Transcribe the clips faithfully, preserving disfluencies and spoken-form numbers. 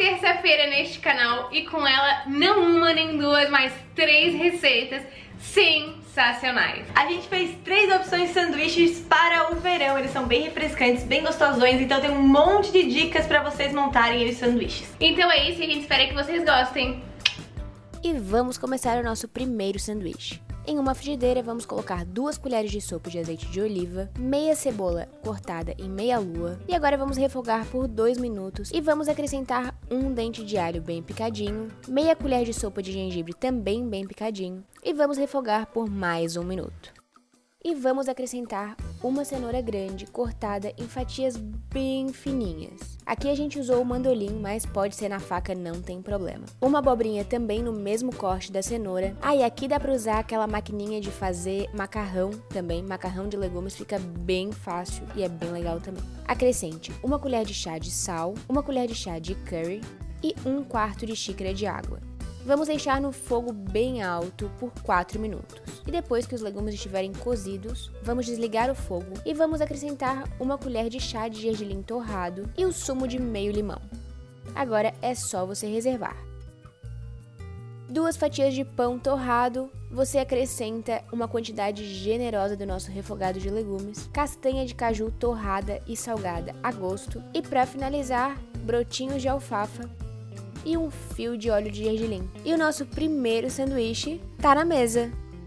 terça-feira neste canal e com ela não uma nem duas, mas três receitas sensacionais. A gente fez três opções de sanduíches para o verão, eles são bem refrescantes, bem gostosões, então tem um monte de dicas pra vocês montarem os sanduíches. Então é isso e a gente espera que vocês gostem. E vamos começar o nosso primeiro sanduíche. Em uma frigideira vamos colocar duas colheres de sopa de azeite de oliva, meia cebola cortada em meia lua e agora vamos refogar por dois minutos e vamos acrescentar um dente de alho bem picadinho, meia colher de sopa de gengibre também bem picadinho e vamos refogar por mais um minuto. E vamos acrescentar uma cenoura grande cortada em fatias bem fininhas. Aqui a gente usou o mandolim, mas pode ser na faca, não tem problema. Uma abobrinha também no mesmo corte da cenoura. Ah, e aqui dá pra usar aquela maquininha de fazer macarrão também. Macarrão de legumes fica bem fácil e é bem legal também. Acrescente uma colher de chá de sal, uma colher de chá de curry e um quarto de xícara de água. Vamos deixar no fogo bem alto por quatro minutos. E depois que os legumes estiverem cozidos, vamos desligar o fogo e vamos acrescentar uma colher de chá de gergelim torrado e o sumo de meio limão. Agora é só você reservar. Duas fatias de pão torrado, você acrescenta uma quantidade generosa do nosso refogado de legumes, castanha de caju torrada e salgada a gosto e para finalizar, brotinhos de alfafa e um fio de óleo de gergelim. E o nosso primeiro sanduíche tá na mesa!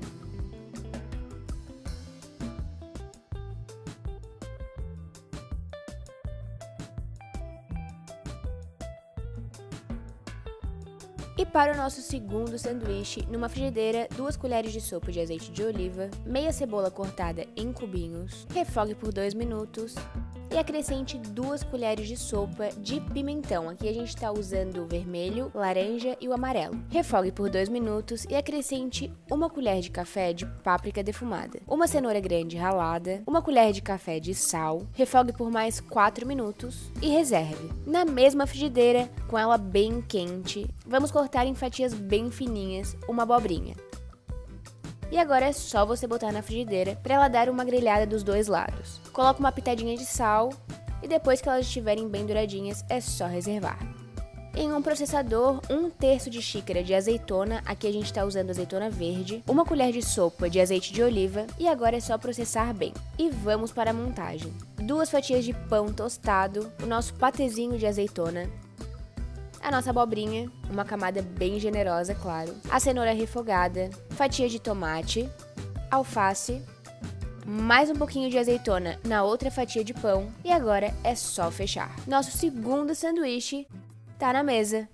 E para o nosso segundo sanduíche, numa frigideira, duas colheres de sopa de azeite de oliva, meia cebola cortada em cubinhos, refogue por dois minutos e acrescente duas colheres de sopa de pimentão. Aqui a gente está usando o vermelho, laranja e o amarelo. Refogue por dois minutos e acrescente uma colher de café de páprica defumada, uma cenoura grande ralada, uma colher de café de sal, refogue por mais quatro minutos e reserve. Na mesma frigideira, com ela bem quente, vamos cortar em fatias bem fininhas uma abobrinha. E agora é só você botar na frigideira para ela dar uma grelhada dos dois lados. Coloque uma pitadinha de sal e depois que elas estiverem bem douradinhas é só reservar. Em um processador, um terço de xícara de azeitona, aqui a gente está usando azeitona verde, uma colher de sopa de azeite de oliva e agora é só processar bem. E vamos para a montagem. Duas fatias de pão tostado, o nosso patezinho de azeitona, a nossa abobrinha, uma camada bem generosa, claro, a cenoura refogada, fatia de tomate, alface, mais um pouquinho de azeitona na outra fatia de pão e agora é só fechar. Nosso segundo sanduíche tá na mesa.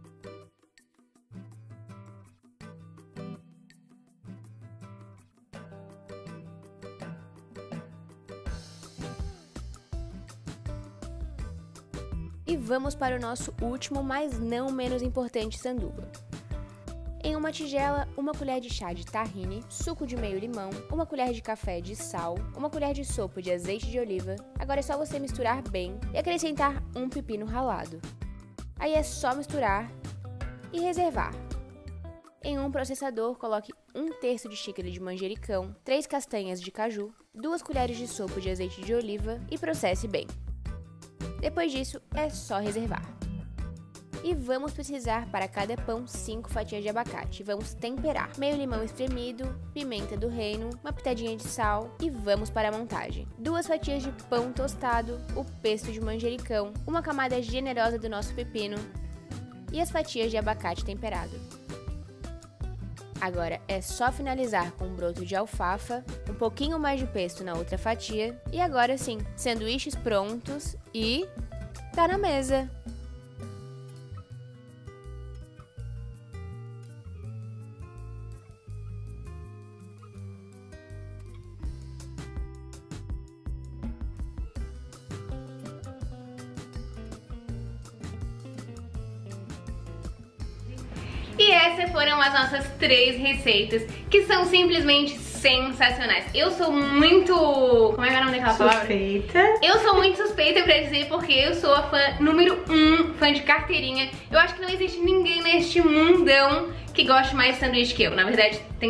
E vamos para o nosso último, mas não menos importante sanduba. Em uma tigela, uma colher de chá de tahine, suco de meio limão, uma colher de café de sal, uma colher de sopa de azeite de oliva. Agora é só você misturar bem e acrescentar um pepino ralado. Aí é só misturar e reservar. Em um processador, coloque um terço de xícara de manjericão, três castanhas de caju, duas colheres de sopa de azeite de oliva e processe bem. Depois disso, é só reservar. E vamos precisar para cada pão cinco fatias de abacate. Vamos temperar. Meio limão espremido, pimenta do reino, uma pitadinha de sal e vamos para a montagem. Duas fatias de pão tostado, o pesto de manjericão, uma camada generosa do nosso pepino e as fatias de abacate temperado. Agora é só finalizar com um broto de alfafa, um pouquinho mais de pesto na outra fatia e agora sim, sanduíches prontos e tá na mesa! E essas foram as nossas três receitas, que são simplesmente sensacionais. Eu sou muito... Como é que é o nome daquela palavra? Suspeita. Eu sou muito suspeita pra dizer, porque eu sou a fã número um, fã de carteirinha. Eu acho que não existe ninguém neste mundão que goste mais de sanduíche que eu. Na verdade, tem sim.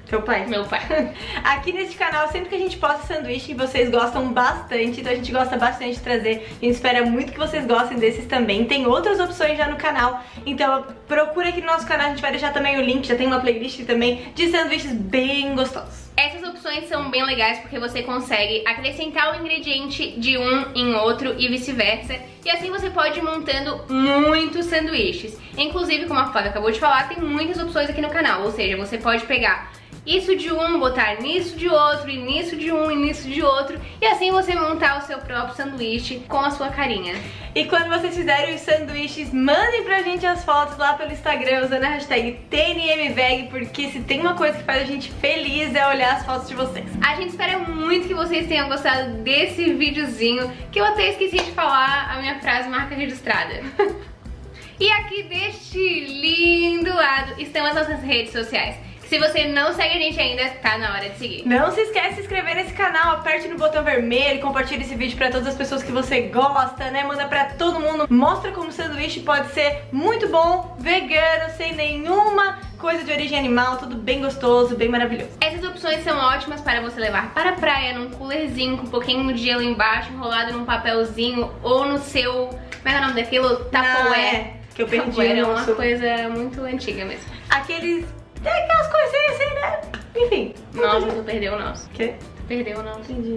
Seu pai? Meu pai. Aqui nesse canal, sempre que a gente posta sanduíche, vocês gostam bastante, então a gente gosta bastante de trazer. A gente espera muito que vocês gostem desses também. Tem outras opções já no canal, então procura aqui no nosso canal, a gente vai deixar também o link, já tem uma playlist também de sanduíches bem gostosos. Essas opções são bem legais porque você consegue acrescentar o ingrediente de um em outro e vice-versa. E assim você pode ir montando muitos sanduíches. Inclusive, como a Flávia acabou de falar, tem muitas opções aqui no canal. Ou seja, você pode pegar isso de um, botar nisso de outro, e nisso de um, e nisso de outro. E assim você montar o seu próprio sanduíche com a sua carinha. E quando vocês fizerem os sanduíches, mandem pra gente as fotos lá pelo Instagram usando a hashtag T N M V E G, porque se tem uma coisa que faz a gente feliz é olhar as fotos de vocês. A gente espera muito que vocês tenham gostado desse videozinho, que eu até esqueci de falar a minha frase marca registrada. E aqui deste lindo lado estão as nossas redes sociais. Se você não segue a gente ainda, tá na hora de seguir. Não se esquece de se inscrever nesse canal, aperte no botão vermelho, compartilhe esse vídeo pra todas as pessoas que você gosta, né? Manda pra todo mundo, mostra como o sanduíche pode ser muito bom, vegano, sem nenhuma coisa de origem animal, tudo bem gostoso, bem maravilhoso. Essas opções são ótimas para você levar para a praia, num coolerzinho com um pouquinho de gelo embaixo, enrolado num papelzinho ou no seu... Como é que é o nome daquilo? Tapoé. É, que eu perdi Tapoé é o uma nosso... coisa muito antiga mesmo. Aqueles... Tem aquelas coisinhas assim, né? Enfim. Nossa, tu perdeu o nosso. Quê? Tu perdeu o nosso. Entendi.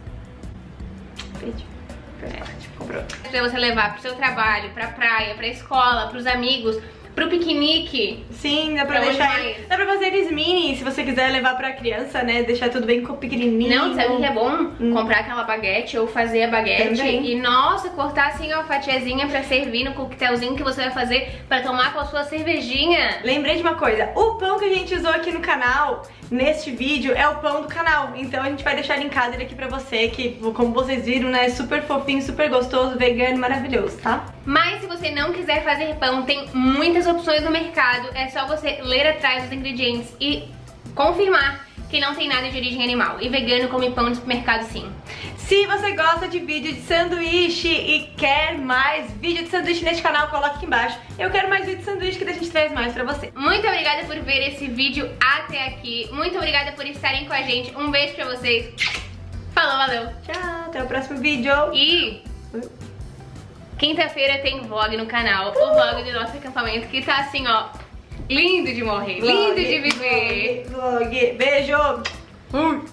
Perdi. É, comprou. Pra você levar pro seu trabalho, pra praia, pra escola, pros amigos, pro piquenique. Sim, dá pra, Pra onde deixar mais? ele. Dá pra fazer eles mini, se você quiser levar pra criança, né? Deixar tudo bem pequenininho. Não, sabe o que é bom? Hum. Comprar aquela baguete ou fazer a baguete Também. e, nossa, cortar assim uma fatiazinha pra servir no coquetelzinho que você vai fazer pra tomar com a sua cervejinha. Lembrei de uma coisa, o pão que a gente usou aqui no canal, neste vídeo, é o pão do canal. Então a gente vai deixar linkado ele aqui pra você, que como vocês viram, né, é super fofinho, super gostoso, vegano, maravilhoso, tá? Mas se você não quiser fazer pão, tem muitas opções no mercado. É só você ler atrás dos ingredientes e confirmar que não tem nada de origem animal. E vegano come pão de supermercado sim. Se você gosta de vídeo de sanduíche e quer mais vídeo de sanduíche neste canal, coloca aqui embaixo. Eu quero mais vídeo de sanduíche que a gente traz mais pra você. Muito obrigada por ver esse vídeo até aqui. Muito obrigada por estarem com a gente. Um beijo pra vocês. Falou, valeu. Tchau, até o próximo vídeo. E quinta-feira tem vlog no canal. O vlog do nosso acampamento que tá assim, ó, lindo de morrer. Vlog, lindo de viver. Vlog, vlog. Beijo. Fui.